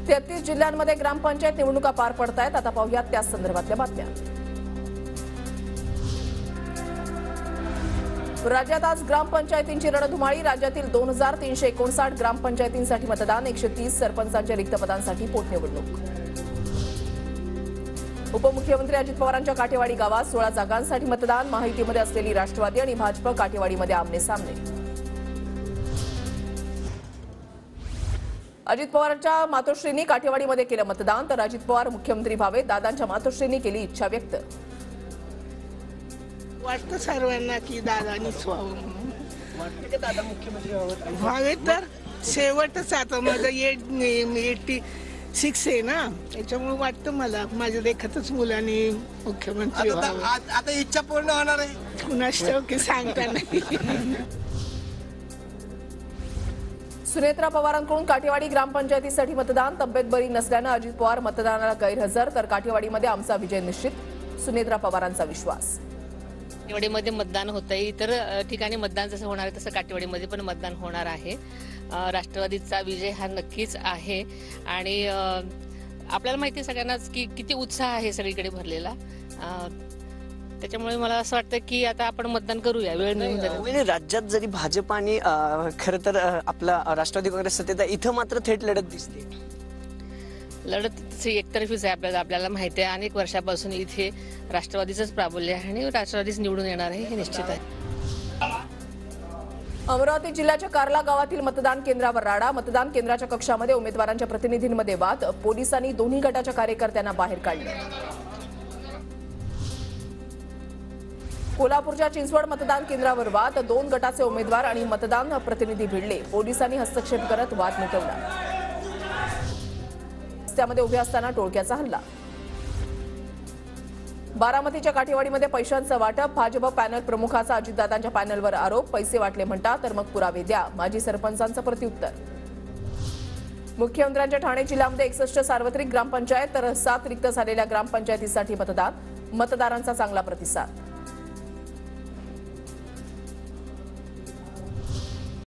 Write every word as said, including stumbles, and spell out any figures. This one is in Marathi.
तेहतीस जिल्ह्यांमध्ये ग्रामपंचायत निवडणुका पार पडत आहेत। आता पाहूयात त्या संदर्भातल्या बातम्या। राज्यात आज ग्रामपंचायतींची रणधुमाळी। राज्यातील दोन हजार तीनशे एकोणसाठ ग्रामपंचायतींसाठी मतदान, एकशे तीस सरपंचांच्या रिक्त पदांसाठी पोटनिवडणूक। उपमुख्यमंत्री अजित पवारांच्या काटेवाडी गावात सोळा जागांसाठी मतदान। महायुतीमध्ये असलेली राष्ट्रवादी आणि भाजप काटेवाडीमध्ये आमने सामने। अजित पवारांच्या मातोश्रींनी काटेवाडीमध्ये केलं मतदान, तर अजित पवार मुख्यमंत्री व्हावेत, दादांच्या मातोश्रींनी केली इच्छा व्यक्त। वाटतं सर्वांना की दादानीच व्हावं म्हणून। वाटतं की दादा मुख्यमंत्री व्हावेत व्हावे तर शेवटच आता माझं एटी सिक्स आहे ना, त्याच्यामुळे वाटतं मला माझ्या देखतच मुलांनी मुख्यमंत्री व्हावं। आता आता इच्छा पूर्ण होणार आहे कुणाच की सांगता नाही। सुनेत्रा पवारांकडून काटेवाडी ग्रामपंचायतीसाठी मतदान। तब्येत बरी नसल्यानं अजित पवार मतदानाला गैरहजर, तर काटेवाडीमध्ये आमचा विजय निश्चित, सुनेत्रा पवारांचा विश्वास। काटेवाडीमध्ये मतदान होतंय, इतर ठिकाणी मतदान जसं होणार आहे तसं काटेवाडीमध्ये पण मतदान होणार आहे। राष्ट्रवादीचा विजय हा नक्कीच आहे आणि आपल्याला माहिती आहे सगळ्यांनाच की किती उत्साह आहे सगळीकडे भरलेला। त्याच्यामुळे मला असं वाटतं की आता आपण मतदान करूया, वेळ निघून जाईल। राज्यात जरी भाजप आणि खरं तर आपला राष्ट्रवादी काँग्रेस सत्तेत आहे, इथं मात्र थेट लढत दिसते। लढत एकतर्फीच आहे, आपल्याला आपल्याला माहिती आहे। अनेक वर्षापासून इथे राष्ट्रवादीचंच प्राबल्य आहे आणि राष्ट्रवादीच निवडून येणार आहे हे निश्चित आहे। अमरावती जिल्ह्याच्या कार्ला गावातील मतदान केंद्रावर राडा। मतदान केंद्राच्या कक्षामध्ये उमेदवारांच्या प्रतिनिधींमध्ये वाद, पोलिसांनी दोन्ही गटाच्या कार्यकर्त्यांना बाहेर काढले। कोल्हापूरच्या चिंचवड मतदान केंद्रावर वाद, दोन गटाचे उमेदवार आणि मतदान प्रतिनिधी भिडले, पोलिसांनी हस्तक्षेप करत वाद मिटवला। रस्त्यामध्ये उभे असताना टोळक्याचा हल्ला। बारामतीच्या काटेवाडीमध्ये पैशांचं वाटप, भाजप पॅनल प्रमुखाचा अजितदादांच्या पॅनलवर आरोप, पैसे वाटले म्हणता तर मग पुरावे द्या, माजी सरपंचांचं प्रत्युत्तर। मुख्यमंत्र्यांच्या ठाणे जिल्ह्यामध्ये एकसष्ट सार्वत्रिक ग्रामपंचायत तर सात रिक्त झालेल्या ग्रामपंचायतीसाठी मतदान, मतदारांचा चांगला प्रतिसाद।